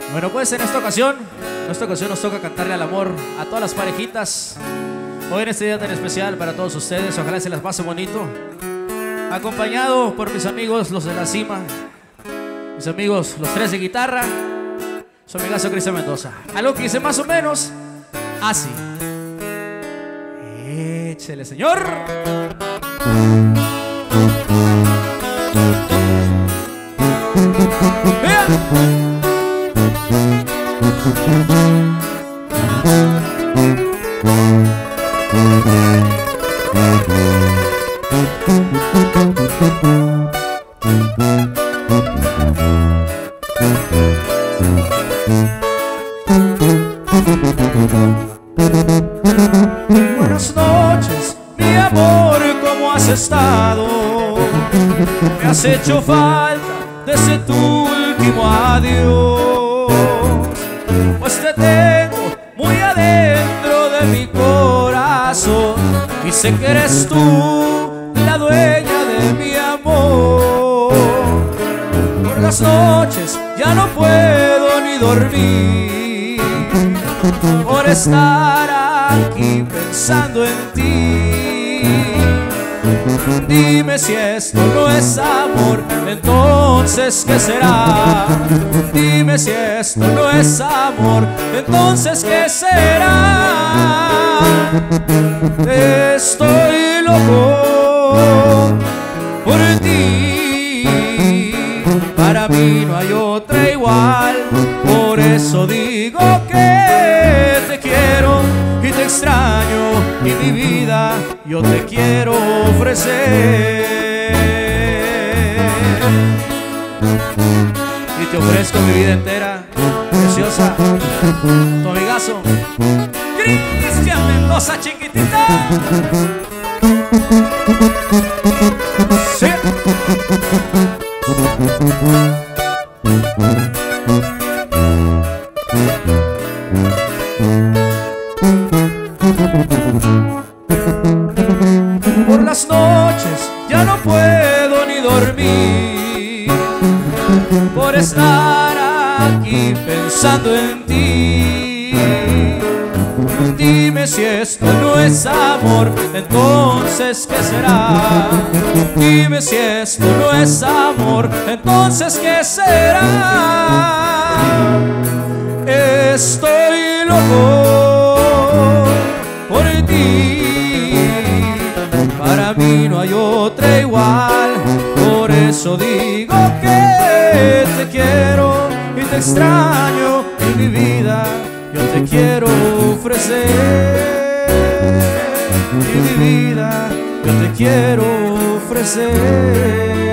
Bueno, pues en esta ocasión nos toca cantarle al amor a todas las parejitas. Hoy en este día tan especial para todos ustedes, ojalá se las pase bonito. Acompañado por mis amigos, los de la cima, mis amigos, los tres de guitarra, su amigazo Cristian Mendoza. Algo que dice más o menos así. Échele, señor. ¡Vean! Buenas noches, mi amor, ¿cómo has estado? Me has hecho falta desde tu último adiós, pues te tengo muy adentro de mi corazón y sé que eres tú la dueña de mi amor. Por las noches ya no puedo ni dormir por estar aquí pensando en ti. Dime si esto no es amor, entonces ¿qué será? Dime si esto no es amor, entonces ¿qué será? Estoy loco por ti, para mí no hay otra igual, por eso digo que te quiero y te extraño y mi vida yo te quiero ofrecer. Y te ofrezco mi vida entera, preciosa, tu amigazo Cristian Mendoza, chiquitita. Sí. Por las noches ya no puedo ni dormir por estar aquí pensando en ti. Dime si esto no es amor, entonces ¿qué será? Dime si esto no es amor, entonces ¿qué será? Estoy loco por ti, para mí no hay otra igual, por eso digo que te quiero y te extraño y mi vida yo te quiero ofrecer. Y mi vida yo te quiero ofrecer.